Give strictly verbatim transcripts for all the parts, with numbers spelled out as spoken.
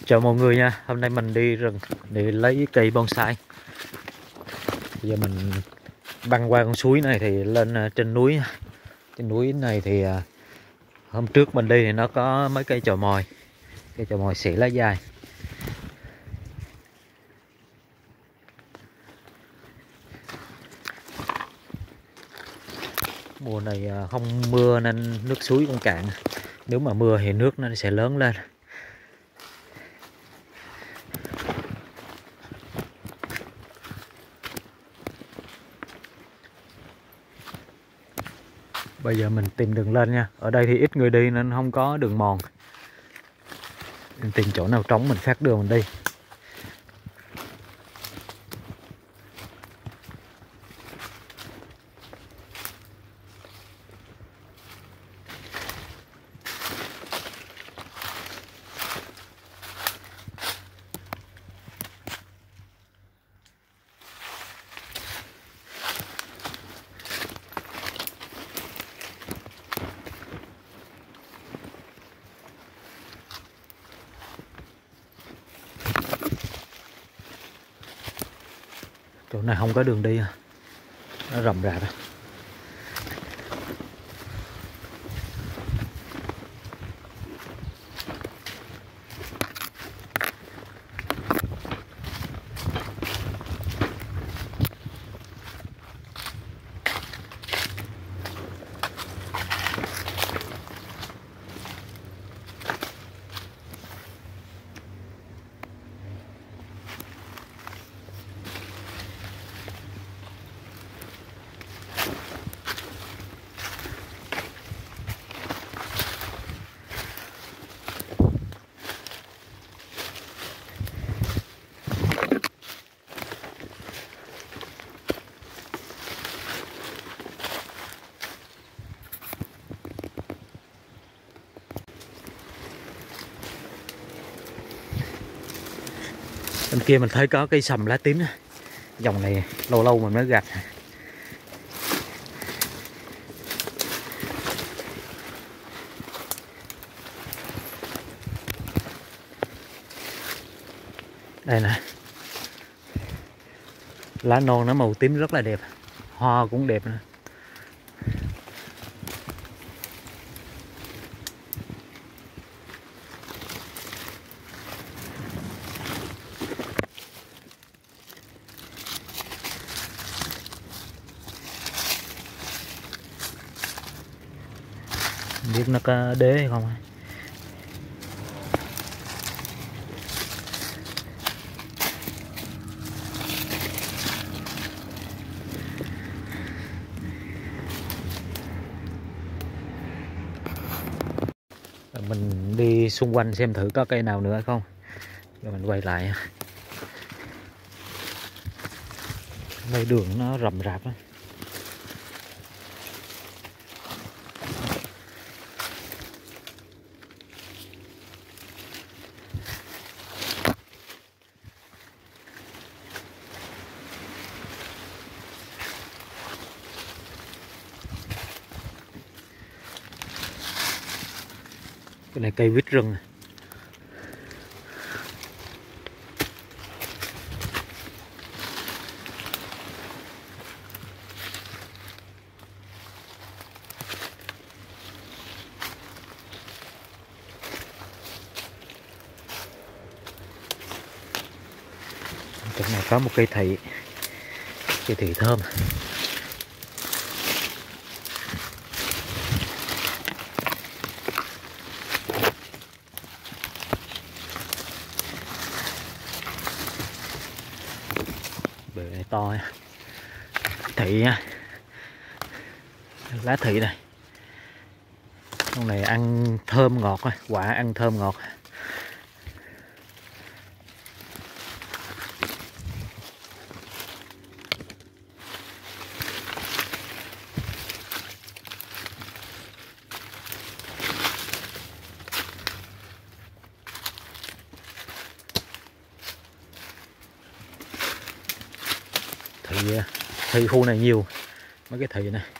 Chào mọi người nha, hôm nay mình đi rừng để lấy cây bonsai. Bây giờ mình băng qua con suối này thì lên trên núi. Trên núi này thì hôm trước mình đi thì nó có mấy cây chồi mồi. Cây chồi mồi xỉ lá dài. Mùa này không mưa nên nước suối cũng cạn. Nếu mà mưa thì nước nó sẽ lớn lên. Bây giờ mình tìm đường lên nha. Ở đây thì ít người đi nên không có đường mòn. Mình tìm chỗ nào trống mình phát đường mình đi. Chỗ này không có đường đi, nó rậm rạp. Bên kia mình thấy có cây sầm lá tím. Dòng này lâu lâu mình mới gặp. Đây nè. Lá non nó màu tím rất là đẹp. Hoa cũng đẹp nữa. Không biết nó có đế hay không. Mình đi xung quanh xem thử có cây nào nữa hay không. Rồi mình quay lại. Đây đường nó rậm rạp á. Cái này cây vít rừng. Chỗ này có một cây thị. Cây thị thơm. Bề này to nha. Thị nha. Lá thị này. Con này ăn thơm ngọt, quả ăn thơm ngọt. Thị, thị khu này nhiều mấy cái thị này.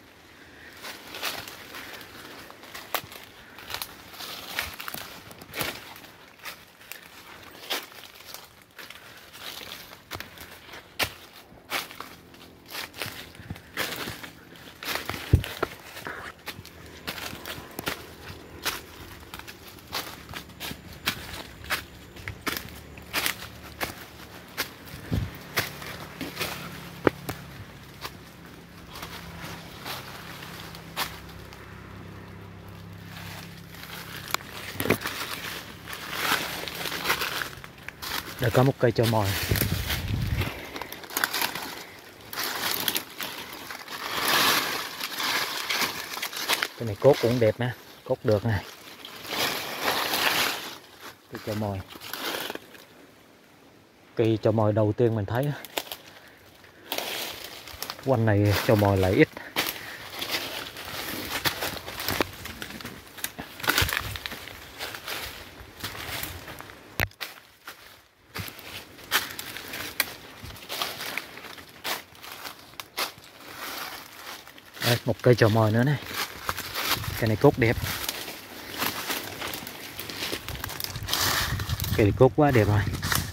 Để có một cây cho mồi. Cái này cốt cũng đẹp nè, cốt được này. Cây cho mồi. Cây cho mồi đầu tiên mình thấy. Quanh này cho mồi lại ít. Đây, một cây trò mồi nữa này. Cây này cốt đẹp. Cây này cốt quá đẹp rồi.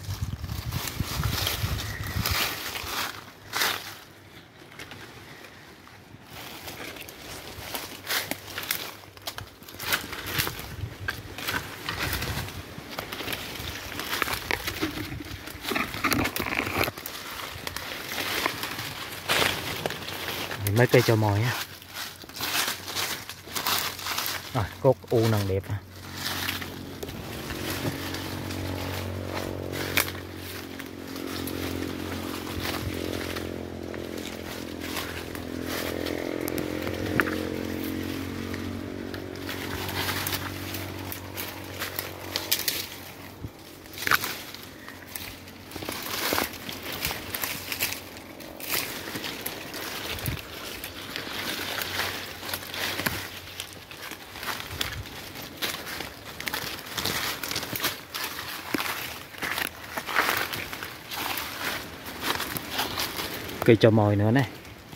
Mấy cây trò mồi á. À, cốt u nằng đẹp. Cây trò mồi nữa này.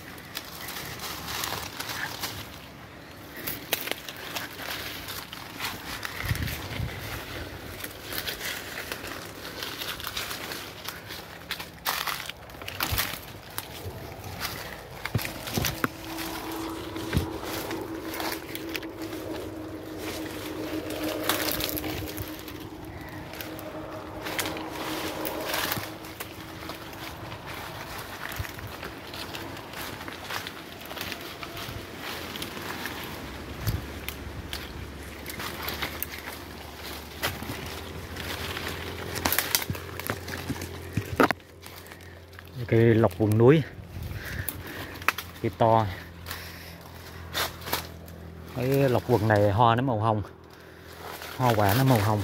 Cây lộc vườn núi, cây to. Cái lộc vườn này hoa nó màu hồng, hoa quả nó màu hồng.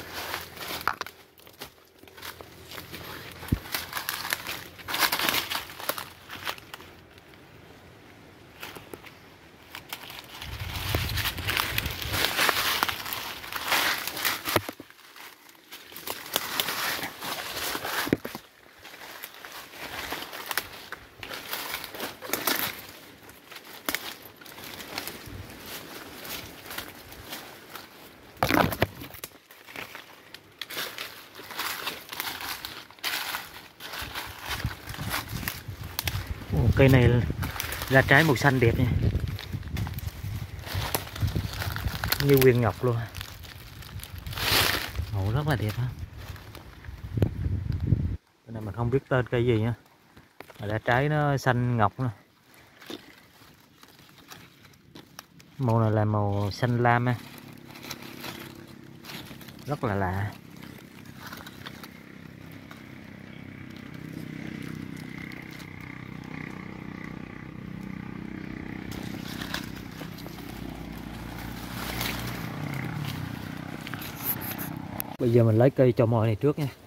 Cây này ra trái màu xanh đẹp nha, như viên ngọc luôn, màu rất là đẹp ha. Cái này mình không biết tên cây gì nha, mà ra trái nó xanh ngọc nữa. Màu này là màu xanh lam ha, rất là lạ. Bây giờ mình lấy cây trò mồi này trước nha.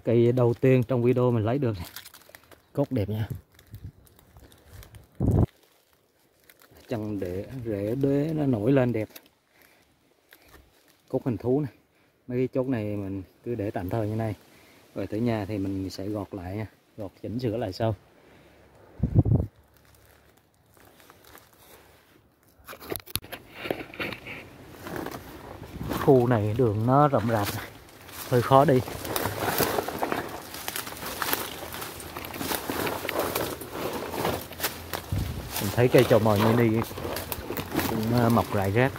Cây đầu tiên trong video mình lấy được này. Cốt đẹp nha. Chân để rễ đế nó nổi lên đẹp. Cốt hình thú này. Mấy cái chốt này mình cứ để tạm thời như này. Rồi tới nhà thì mình sẽ gọt lại nha. Gọt chỉnh sửa lại sau. Khu này đường nó rộng rạp, hơi khó đi. Mình thấy cây trầu mồi mini cũng mọc rải rác.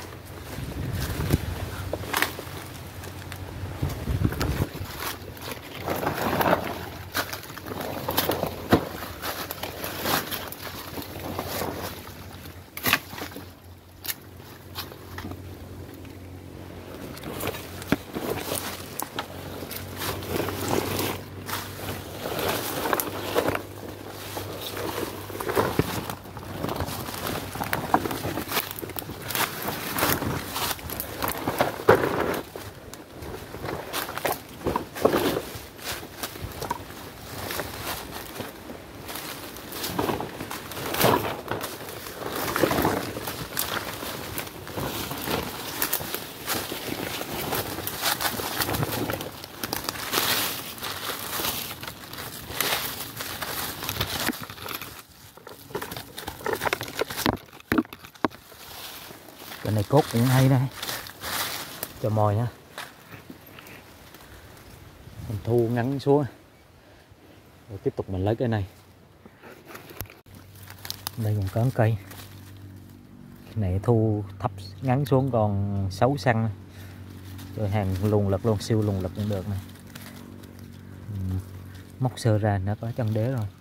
Cái này cốt cũng hay đây, trầu mồi nha. Mình thu ngắn xuống rồi tiếp tục mình lấy cái này. Đây còn có cây. Cái này thu thấp ngắn xuống còn sáu xăng. Rồi hàng lùng lực luôn, siêu lùng lực cũng được này. Móc sơ ra nó có chân đế rồi.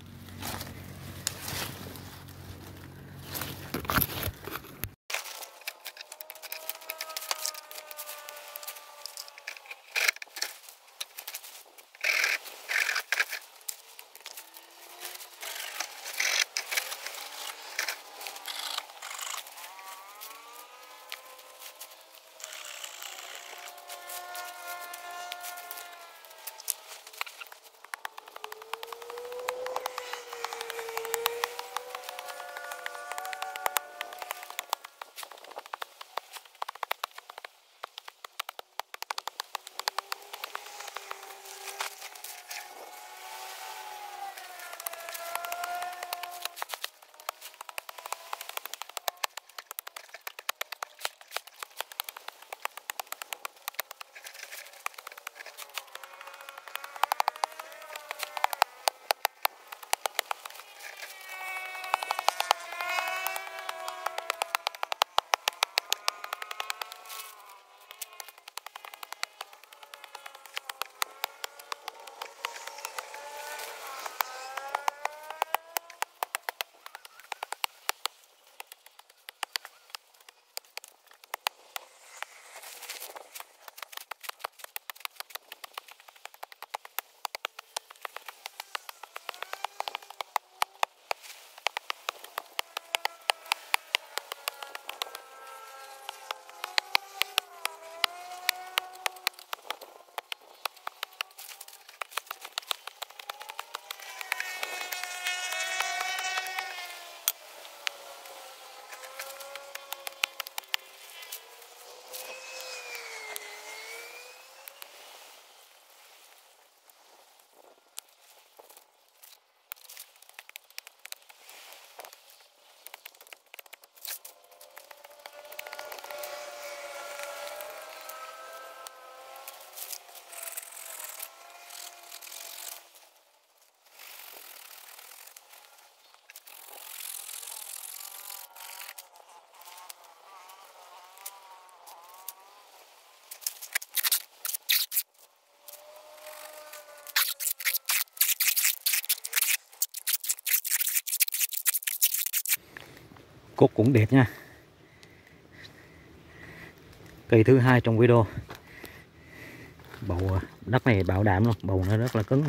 Cốt cũng đẹp nha. Cây thứ hai trong video. Bầu đất này bảo đảm luôn, bầu nó rất là cứng.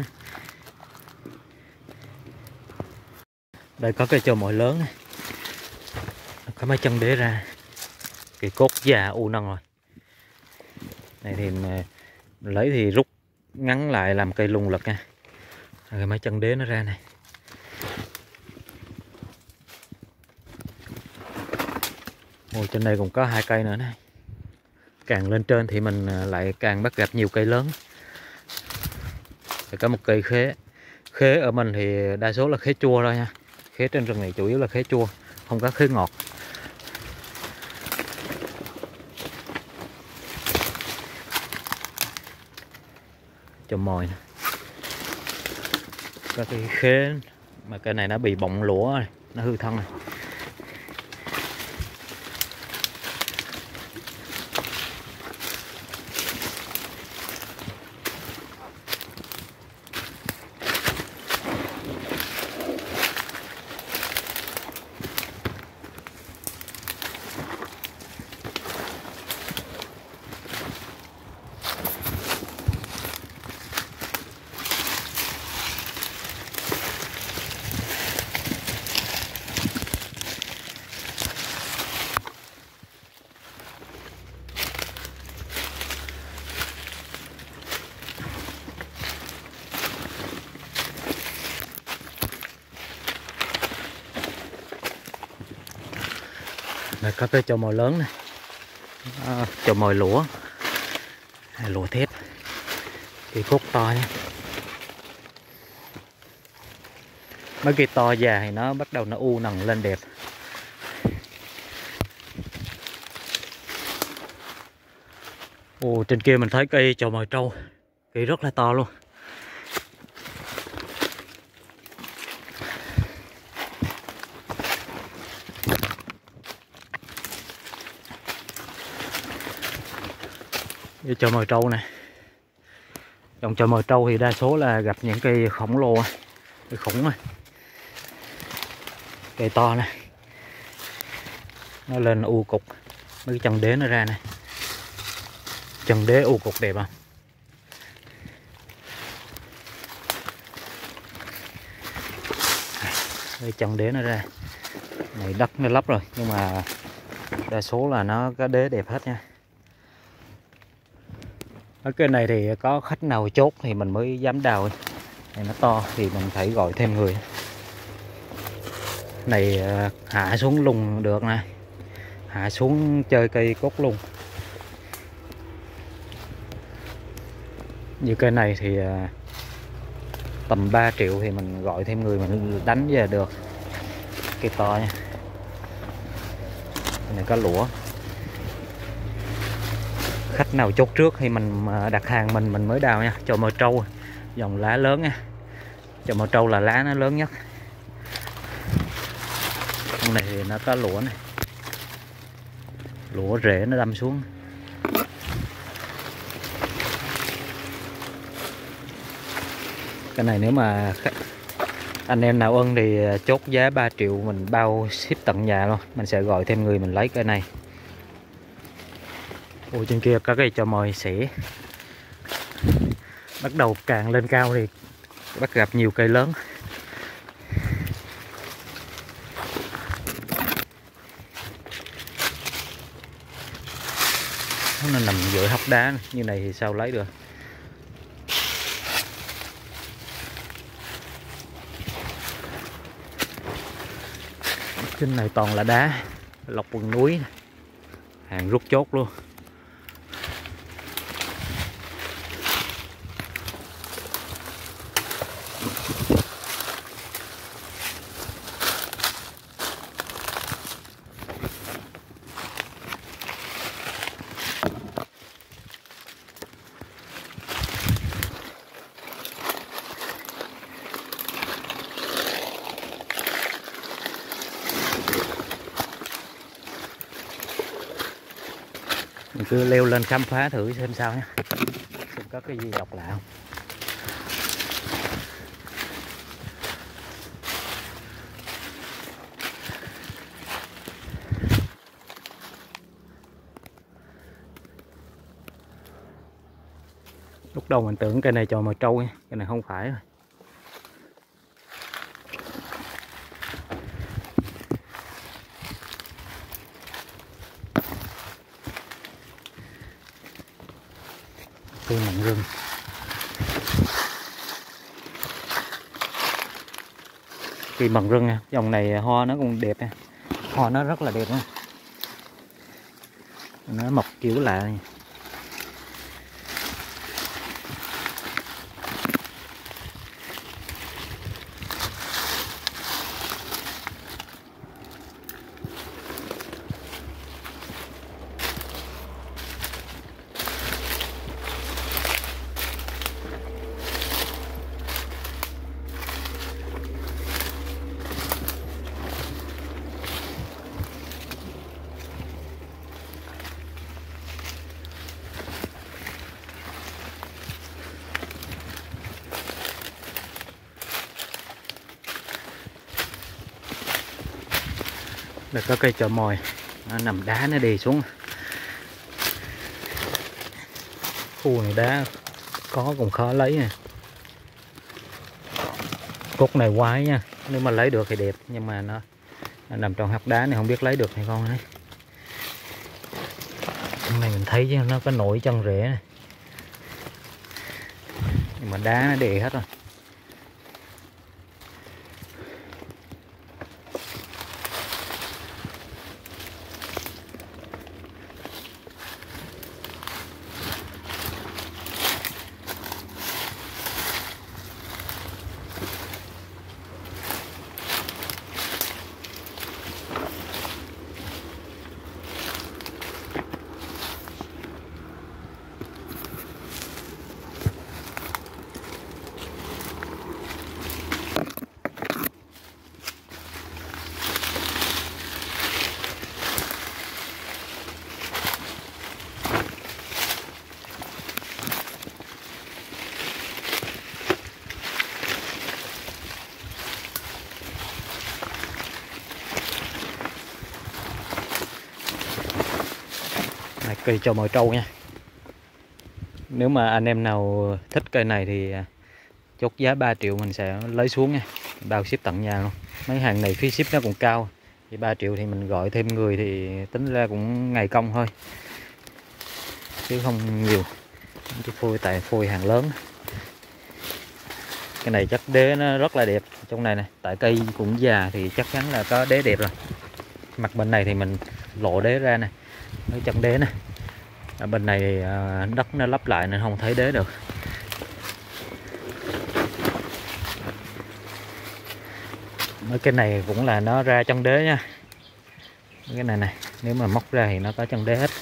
Đây có cây trầu mồi lớn này. Có mấy chân đế ra. Cái cốt già u nâng rồi. Này thì lấy thì rút ngắn lại làm cây lùng lực nha. Rồi mấy chân đế nó ra này. Ôi, trên đây cũng có hai cây nữa này. Càng lên trên thì mình lại càng bắt gặp nhiều cây lớn. Thì có một cây khế. Khế ở mình thì đa số là khế chua thôi nha. Khế trên rừng này chủ yếu là khế chua, không có khế ngọt. Chùm mồi nè. Có cái khế mà cây này nó bị bọng lũa rồi, nó hư thân rồi. Đây có cái chậu mồi lớn này, à, chậu mồi lũa, lũa thép, cây cốt to nha. Mấy cây to già thì nó bắt đầu nó u nằng lên đẹp. Ồ, trên kia mình thấy cây chậu mồi trâu, cây rất là to luôn. Cái chậu mồi trâu này, dòng chậu mồi trâu thì đa số là gặp những cây khổng lồ, cây khủng này, cây to này, nó lên u cục, mấy cái chân đế nó ra này, chân đế u cục đẹp không? Cái chân đế nó ra, này đất nó lấp rồi nhưng mà đa số là nó có đế đẹp hết nha. Ở cái này thì có khách nào chốt thì mình mới dám đào. Này nó to thì mình phải gọi thêm người. Này hạ xuống lùng được nè. Hạ xuống chơi cây cốt lùng. Như cây này thì tầm ba triệu thì mình gọi thêm người mình đánh về được. Cây to nha. Cái này có lũa. Khách nào chốt trước thì mình đặt hàng mình mình mới đào nha. Chậu mồi trâu dòng lá lớn nha. Chậu mồi trâu là lá nó lớn nhất. Con này thì nó có lũa này, lũa rễ nó đâm xuống. Cái này nếu mà anh em nào ưng thì chốt giá ba triệu mình bao ship tận nhà luôn. Mình sẽ gọi thêm người mình lấy cái này. Ôi, trên kia có cái chậu mồi xỉ. Bắt đầu càng lên cao thì bắt gặp nhiều cây lớn. Nó nằm giữa hốc đá như này thì sao lấy được. Trên này toàn là đá, lọc quần núi, hàng rút chốt luôn. Mình cứ leo lên khám phá thử xem sao nhé. Xem có cái gì độc lạ không. Lúc đầu mình tưởng cây này chồi mồi trâu nha, cây này không phải rồi. Cây mận rừng. kỳ mận rừng nha. Dòng này hoa nó cũng đẹp nha. Hoa nó rất là đẹp nha. Nó mọc kiểu lạ này. Đây có cây chợ mòi, nó nằm đá nó đi xuống. Khu này đá có cũng khó lấy nè. Cốt này quái nha, nếu mà lấy được thì đẹp, nhưng mà nó, nó nằm trong hốc đá này không biết lấy được hay không đấy. Cái này mình thấy chứ nó có nổi chân rễ này. Nhưng mà đá nó đè hết rồi. Cây trầu mồi trâu nha. Nếu mà anh em nào thích cây này thì chốt giá ba triệu mình sẽ lấy xuống nha, bao ship tận nhà luôn. Mấy hàng này phí ship nó cũng cao, thì ba triệu thì mình gọi thêm người thì tính ra cũng ngày công thôi chứ không nhiều. Cái phôi tại phôi hàng lớn. Cái này chắc đế nó rất là đẹp trong này nè, tại cây cũng già thì chắc chắn là có đế đẹp rồi. Mặt bên này thì mình lộ đế ra nè, cái chân đế nè. Ở bên này đất nó lấp lại nên không thấy đế được. Mấy cái này cũng là nó ra chân đế nha. Cái này này, nếu mà móc ra thì nó có chân đế hết.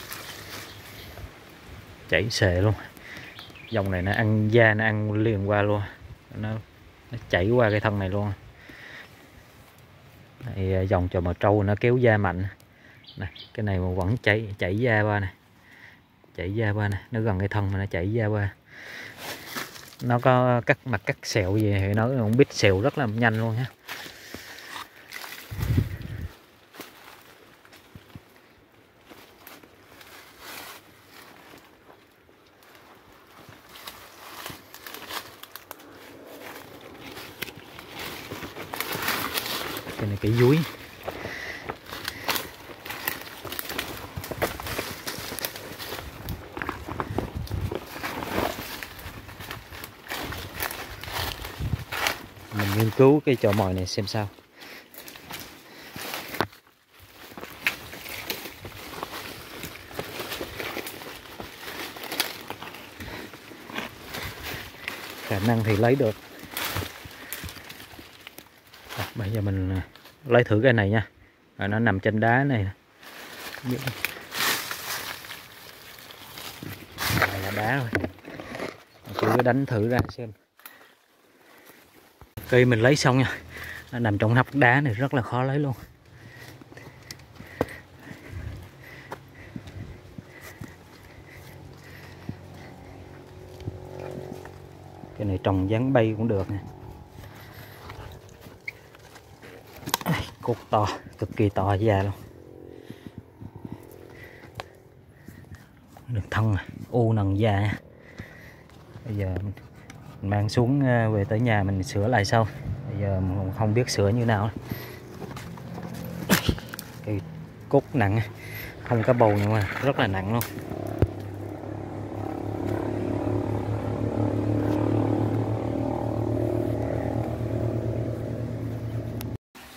Chảy xệ luôn. Dòng này nó ăn da, nó ăn liền qua luôn. Nó, nó chảy qua cái thân này luôn. Đây, dòng trầu mồi trâu nó kéo da mạnh. Này, cái này mà vẫn chảy chảy da qua này. Chảy da qua nè, nó gần cái thân mà nó chảy da qua. Nó có cắt mặt cắt sẹo gì thì nó cũng biết sẹo rất là nhanh luôn nhé. Cái này cái dúi. Mình nghiên cứu cái chợ mòi này xem sao. Khả năng thì lấy được. À, bây giờ mình lấy thử cái này nha. Rồi nó nằm trên đá này. Đây là đá rồi. Chỉ có đánh thử ra xem. Cây mình lấy xong nha, nó nằm trong nắp đá này rất là khó lấy luôn. Cái này trồng dáng bay cũng được nè. Cốt to, cực kỳ to da luôn. Được thân u nần da nha. Bây giờ mình mang xuống về tới nhà mình sửa lại sau. Bây giờ mình không biết sửa như nào. Cái cốt nặng, không có bầu nhưng mà rất là nặng luôn.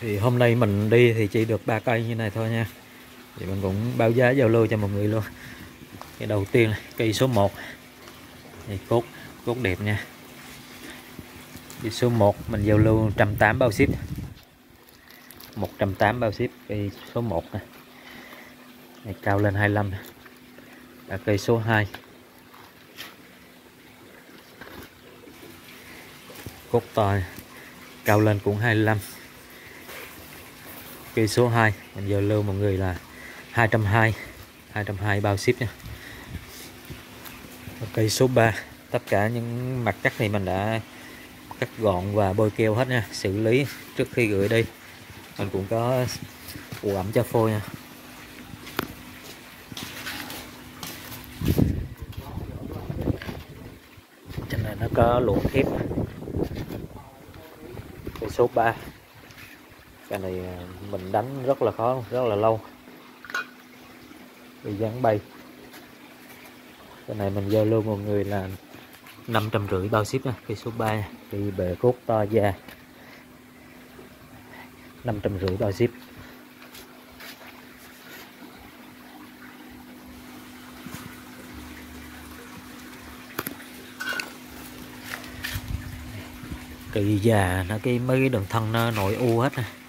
Thì hôm nay mình đi thì chỉ được ba cây như này thôi nha. Thì mình cũng báo giá giao lưu cho mọi người luôn. Cái đầu tiên là cây số một. Thì cốt cốt đẹp nha. Cây số một mình giao lưu một trăm tám mươi bao ship. một trăm tám mươi bao ship cây số một này. Này cao lên hai mươi lăm. Và cây số hai. Cốt to này, cao lên cũng hai mươi lăm. Cây số hai mình giao lưu mọi người là hai trăm hai mươi. hai trăm hai mươi bao ship nha. Và cây số ba, tất cả những mặt cắt thì mình đã cắt gọn và bôi keo hết nha, xử lý trước khi gửi đi. Mình cũng có ủ ẩm cho phôi nha. Trên này nó có lụa thép. Cây số ba, cái này mình đánh rất là khó, rất là lâu, bị dán bay. Cái này mình giao lưu một người là năm trăm rưỡi bao ship nha. Cây số ba, cây bề cốt to da, năm trăm rưỡi bao ship. Cây già nó cái mấy cái đường thân nó nổi u hết nè.